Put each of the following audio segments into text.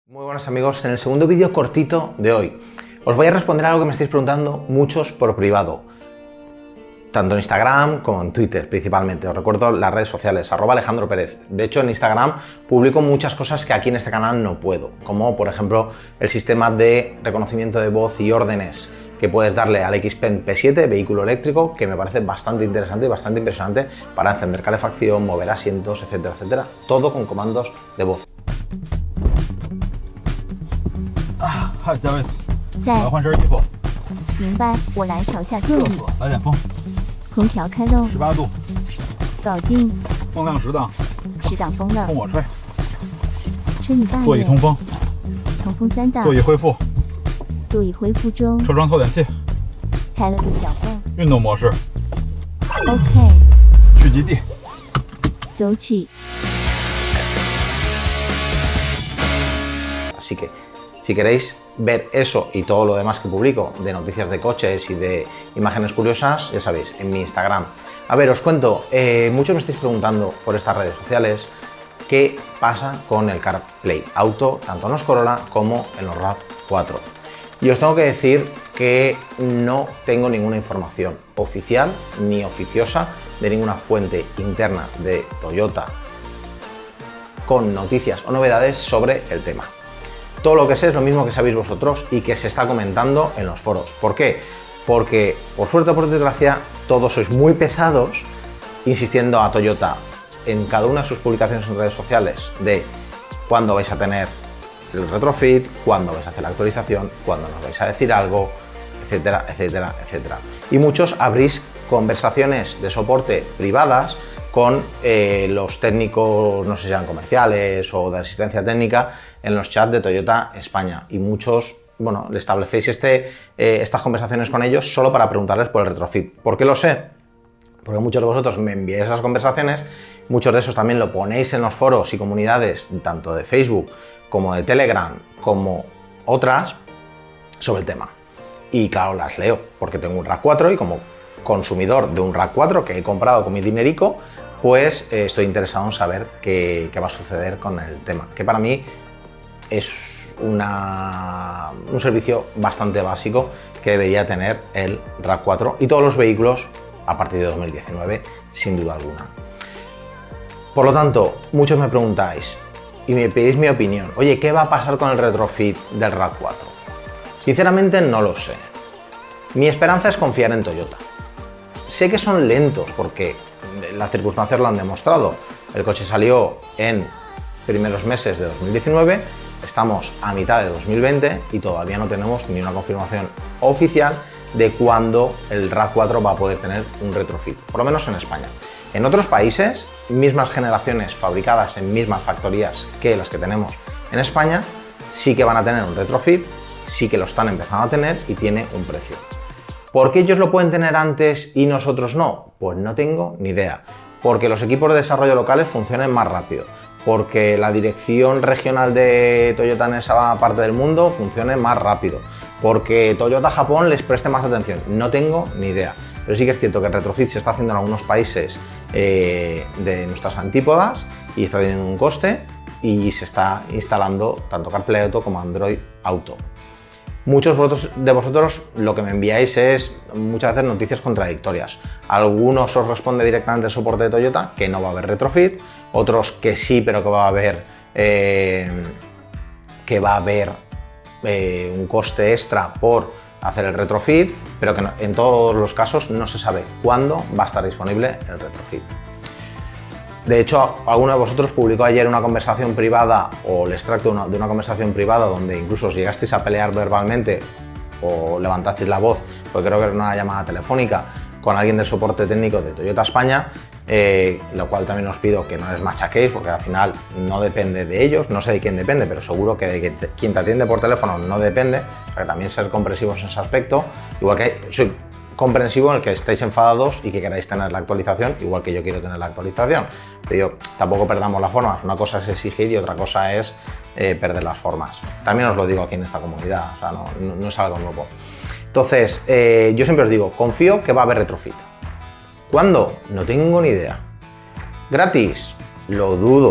Muy buenas amigos, en el segundo vídeo cortito de hoy os voy a responder a algo que me estáis preguntando muchos por privado, tanto en Instagram como en Twitter principalmente. Os recuerdo las redes sociales, @AlejandroPérez. De hecho, en Instagram publico muchas cosas que aquí en este canal no puedo, como por ejemplo el sistema de reconocimiento de voz y órdenes que puedes darle al XPeng P7, vehículo eléctrico, que me parece bastante interesante y bastante impresionante para encender calefacción, mover asientos, etcétera, etcétera. Todo con comandos de voz. 嗨，加维斯，我在要换身衣服。 明白，我来调下座椅， 热死，来点风空调开漏， ，18度， 搞定， 风量10档， 10档风了冲，我吹。 车椅大眼， 座椅通风， 通风3档座，椅恢复， 座椅恢复中， 车窗透点气， 开了个小缝运动模式， ，OK， 聚集地， 走起， Así que si queréis ver eso y todo lo demás que publico de noticias de coches y de imágenes curiosas, ya sabéis, en mi Instagram. A ver, os cuento, muchos me estáis preguntando por estas redes sociales qué pasa con el CarPlay Auto, tanto en los Corolla como en los RAV4. Y os tengo que decir que no tengo ninguna información oficial ni oficiosa de ninguna fuente interna de Toyota con noticias o novedades sobre el tema. Todo lo que sé es lo mismo que sabéis vosotros y que se está comentando en los foros. ¿Por qué? Porque, por suerte o por desgracia, todos sois muy pesados insistiendo a Toyota en cada una de sus publicaciones en redes sociales de cuándo vais a tener el retrofit, cuándo vais a hacer la actualización, cuándo nos vais a decir algo, etcétera, etcétera, etcétera. Y muchos abrís conversaciones de soporte privadas con los técnicos, no sé si sean comerciales o de asistencia técnica, en los chats de Toyota España. Y muchos, bueno, le establecéis estas conversaciones con ellos solo para preguntarles por el retrofit. ¿Por qué lo sé? Porque muchos de vosotros me enviáis esas conversaciones, muchos de esos también lo ponéis en los foros y comunidades, tanto de Facebook como de Telegram, como otras, sobre el tema. Y claro, las leo, porque tengo un RAV4 y como consumidor de un RAV4 que he comprado con mi dinerico, pues estoy interesado en saber qué va a suceder con el tema, que para mí es un servicio bastante básico que debería tener el RAV4 y todos los vehículos a partir de 2019, sin duda alguna. Por lo tanto, muchos me preguntáis y me pedís mi opinión, oye, ¿qué va a pasar con el retrofit del RAV4? Sinceramente no lo sé. Mi esperanza es confiar en Toyota. Sé que son lentos porque las circunstancias lo han demostrado. El coche salió en primeros meses de 2019, estamos a mitad de 2020 y todavía no tenemos ni una confirmación oficial de cuándo el RAV4 va a poder tener un retrofit, por lo menos en España. En otros países, mismas generaciones fabricadas en mismas factorías que las que tenemos en España, sí que van a tener un retrofit, sí que lo están empezando a tener y tiene un precio. ¿Por qué ellos lo pueden tener antes y nosotros no? Pues no tengo ni idea. Porque los equipos de desarrollo locales funcionen más rápido. Porque la dirección regional de Toyota en esa parte del mundo funcione más rápido. Porque Toyota Japón les preste más atención. No tengo ni idea. Pero sí que es cierto que el retrofit se está haciendo en algunos países de nuestras antípodas y está teniendo un coste y se está instalando tanto CarPlay Auto como Android Auto. Muchos de vosotros lo que me enviáis es muchas veces noticias contradictorias. Algunos os responde directamente el soporte de Toyota, que no va a haber retrofit, otros que sí, pero que va a haber un coste extra por hacer el retrofit, pero que no, en todos los casos no se sabe cuándo va a estar disponible el retrofit. De hecho, alguno de vosotros publicó ayer una conversación privada o el extracto de una conversación privada donde incluso os llegasteis a pelear verbalmente o levantasteis la voz, porque creo que era una llamada telefónica con alguien del soporte técnico de Toyota España, lo cual también os pido que no les machaquéis porque al final no depende de ellos, no sé de quién depende, pero seguro que de quien te atiende por teléfono no depende, para también ser comprensivos en ese aspecto, igual que soy comprensivo en el que estéis enfadados y que queráis tener la actualización, igual que yo quiero tener la actualización. Pero tampoco perdamos las formas, una cosa es exigir y otra cosa es perder las formas. También os lo digo aquí en esta comunidad, o sea, no es algo nuevo. Entonces, yo siempre os digo, confío que va a haber retrofit. ¿Cuándo? No tengo ni idea. ¿Gratis? Lo dudo.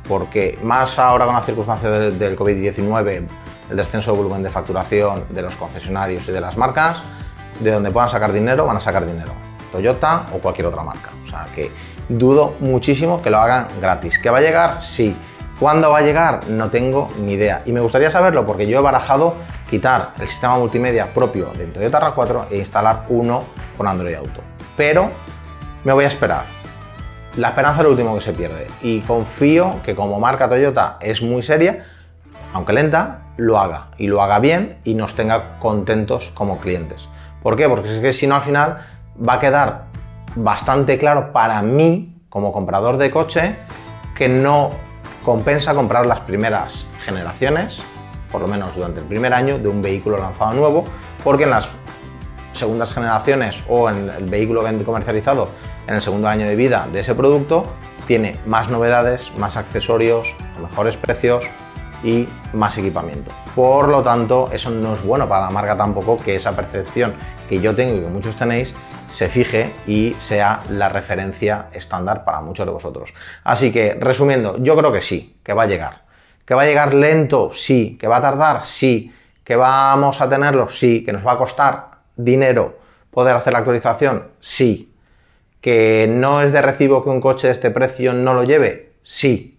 porque más ahora con la circunstancia del COVID-19, el descenso de volumen de facturación de los concesionarios y de las marcas, de donde puedan sacar dinero, van a sacar dinero. Toyota o cualquier otra marca. O sea que dudo muchísimo que lo hagan gratis. ¿Que va a llegar? Sí. ¿Cuándo va a llegar? No tengo ni idea. Y me gustaría saberlo porque yo he barajado quitar el sistema multimedia propio del Toyota RAV4 e instalar uno con Android Auto. Pero me voy a esperar. La esperanza es lo último que se pierde. Y confío que como marca Toyota es muy seria, aunque lenta, lo haga. Y lo haga bien y nos tenga contentos como clientes. ¿Por qué? Porque es que si no al final va a quedar bastante claro para mí, como comprador de coche, que no compensa comprar las primeras generaciones, por lo menos durante el primer año, de un vehículo lanzado nuevo, porque en las segundas generaciones o en el vehículo comercializado en el segundo año de vida de ese producto, tiene más novedades, más accesorios, mejores precios y más equipamiento. Por lo tanto, eso no es bueno para la marca tampoco, que esa percepción que yo tengo y que muchos tenéis se fije y sea la referencia estándar para muchos de vosotros. Así que, resumiendo, yo creo que sí, que va a llegar. ¿Que va a llegar lento? Sí. ¿Que va a tardar? Sí. ¿Que vamos a tenerlo? Sí. ¿Que nos va a costar dinero poder hacer la actualización? Sí. ¿Que no es de recibo que un coche de este precio no lo lleve? Sí.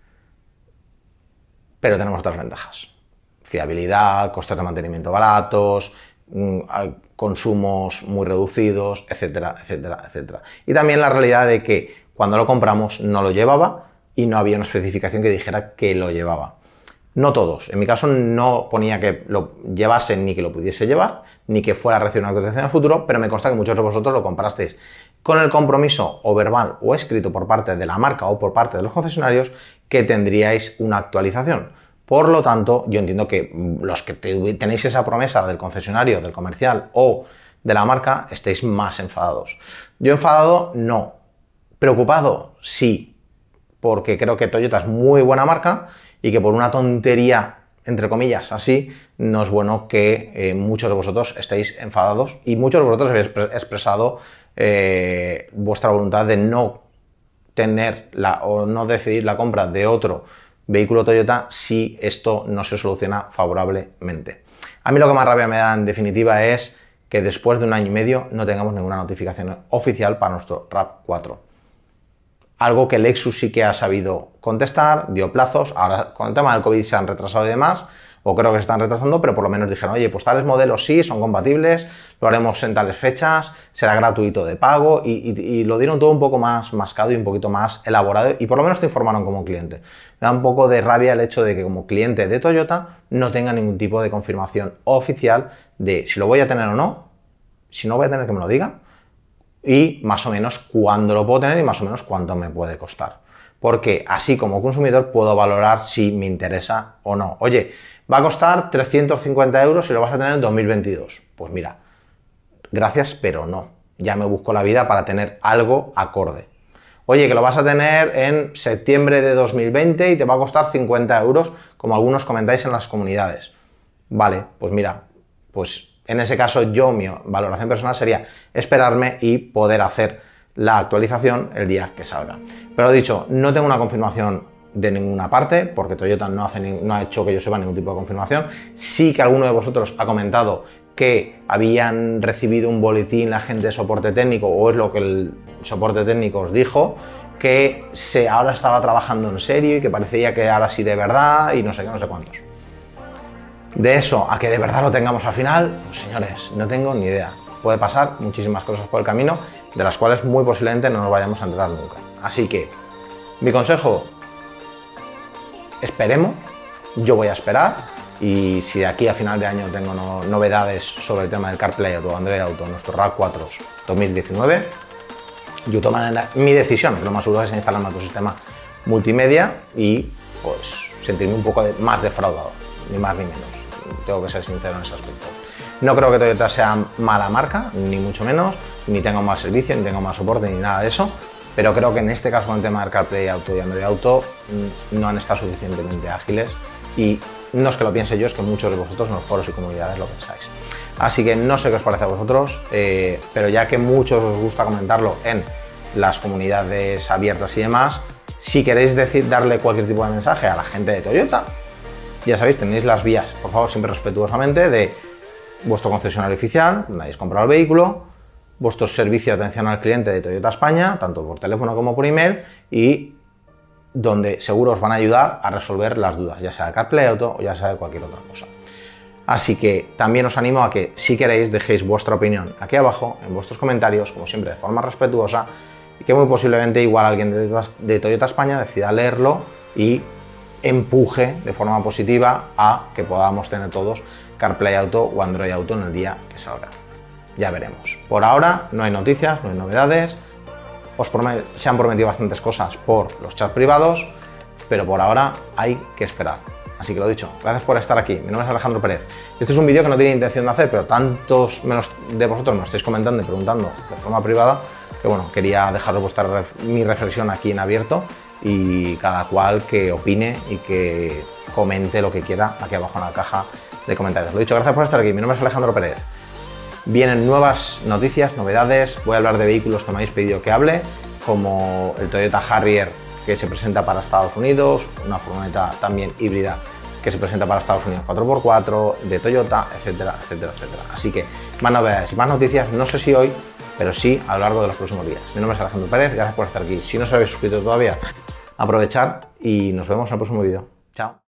Pero tenemos otras ventajas. Fiabilidad, costes de mantenimiento baratos, consumos muy reducidos, etcétera, etcétera, etcétera. Y también la realidad de que cuando lo compramos no lo llevaba y no había una especificación que dijera que lo llevaba. No todos. En mi caso no ponía que lo llevase ni que lo pudiese llevar, ni que fuera a recibir una actualización en el futuro, pero me consta que muchos de vosotros lo comprasteis con el compromiso o verbal o escrito por parte de la marca o por parte de los concesionarios que tendríais una actualización. Por lo tanto, yo entiendo que los que tenéis esa promesa del concesionario, del comercial o de la marca, estéis más enfadados. Yo enfadado, no. Preocupado, sí, porque creo que Toyota es muy buena marca y que por una tontería, entre comillas, así, no es bueno que muchos de vosotros estéis enfadados y muchos de vosotros habéis expresado vuestra voluntad de no tener o no decidir la compra de otro vehículo Toyota si esto no se soluciona favorablemente. A mí lo que más rabia me da en definitiva es que después de un año y medio no tengamos ninguna notificación oficial para nuestro RAV4. Algo que Lexus sí que ha sabido contestar, dio plazos, ahora con el tema del COVID se han retrasado y demás, o creo que se están retrasando, pero por lo menos dijeron, oye, pues tales modelos sí, son compatibles, lo haremos en tales fechas, será gratuito de pago, y lo dieron todo un poco más mascado y un poquito más elaborado, y por lo menos te informaron como cliente. Me da un poco de rabia el hecho de que como cliente de Toyota no tenga ningún tipo de confirmación oficial de si lo voy a tener o no, si no voy a tener que me lo digan, y más o menos cuándo lo puedo tener y más o menos cuánto me puede costar. Porque así como consumidor puedo valorar si me interesa o no. Oye, va a costar 350 euros y lo vas a tener en 2022. Pues mira, gracias, pero no. Ya me busco la vida para tener algo acorde. Oye, que lo vas a tener en septiembre de 2020 y te va a costar 50 euros, como algunos comentáis en las comunidades. Vale, pues mira, pues en ese caso yo, mi valoración personal sería esperarme y poder hacer la actualización el día que salga. Pero dicho, no tengo una confirmación de ninguna parte, porque Toyota no ha hecho que yo sepa ningún tipo de confirmación. Sí que alguno de vosotros ha comentado que habían recibido un boletín la gente de soporte técnico, o es lo que el soporte técnico os dijo, que ahora estaba trabajando en serio y que parecía que ahora sí de verdad y no sé qué, no sé cuántos. De eso a que de verdad lo tengamos al final, pues señores, no tengo ni idea. Puede pasar muchísimas cosas por el camino, de las cuales muy posiblemente no nos vayamos a enterar nunca. Así que, mi consejo, esperemos, yo voy a esperar, y si de aquí a final de año tengo novedades sobre el tema del CarPlay o Android Auto, nuestro RAV4 2019, yo tomaré mi decisión, lo más seguro es instalarme otro sistema multimedia y pues sentirme un poco más defraudado, ni más ni menos. Tengo que ser sincero en ese aspecto. No creo que Toyota sea mala marca, ni mucho menos, ni tenga un mal servicio, ni tenga un mal soporte, ni nada de eso, pero creo que en este caso con el tema del CarPlay Auto y Android Auto no han estado suficientemente ágiles, y no es que lo piense yo, es que muchos de vosotros en los foros y comunidades lo pensáis. Así que no sé qué os parece a vosotros, pero ya que muchos os gusta comentarlo en las comunidades abiertas y demás, Si queréis darle cualquier tipo de mensaje a la gente de Toyota, ya sabéis, tenéis las vías, por favor, siempre respetuosamente, de vuestro concesionario oficial, donde habéis comprado el vehículo, vuestro servicio de atención al cliente de Toyota España, tanto por teléfono como por email, y donde seguro os van a ayudar a resolver las dudas, ya sea de CarPlay Auto o ya sea de cualquier otra cosa. Así que también os animo a que, si queréis, dejéis vuestra opinión aquí abajo, en vuestros comentarios, como siempre, de forma respetuosa, y que muy posiblemente igual alguien de Toyota España decida leerlo y empuje de forma positiva a que podamos tener todos CarPlay Auto o Android Auto en el día que salga. Ya veremos. Por ahora no hay noticias, no hay novedades. Se han prometido bastantes cosas por los chats privados, pero por ahora hay que esperar. Así que lo dicho, gracias por estar aquí. Mi nombre es Alejandro Pérez. Este es un vídeo que no tenía intención de hacer, pero tantos de vosotros me lo estáis comentando y preguntando de forma privada que bueno, quería dejaros mi reflexión aquí en abierto y cada cual que opine y que comente lo que quiera aquí abajo en la caja de comentarios. Lo dicho, gracias por estar aquí. Mi nombre es Alejandro Pérez. Vienen nuevas noticias, novedades. Voy a hablar de vehículos que me habéis pedido que hable, como el Toyota Harrier, que se presenta para Estados Unidos, una furgoneta también híbrida que se presenta para Estados Unidos 4x4, de Toyota, etcétera, etcétera, etcétera. Así que más novedades y más noticias, no sé si hoy, pero sí a lo largo de los próximos días. Mi nombre es Alejandro Pérez, gracias por estar aquí. Si no os habéis suscrito todavía, aprovechar y nos vemos en el próximo vídeo. Chao.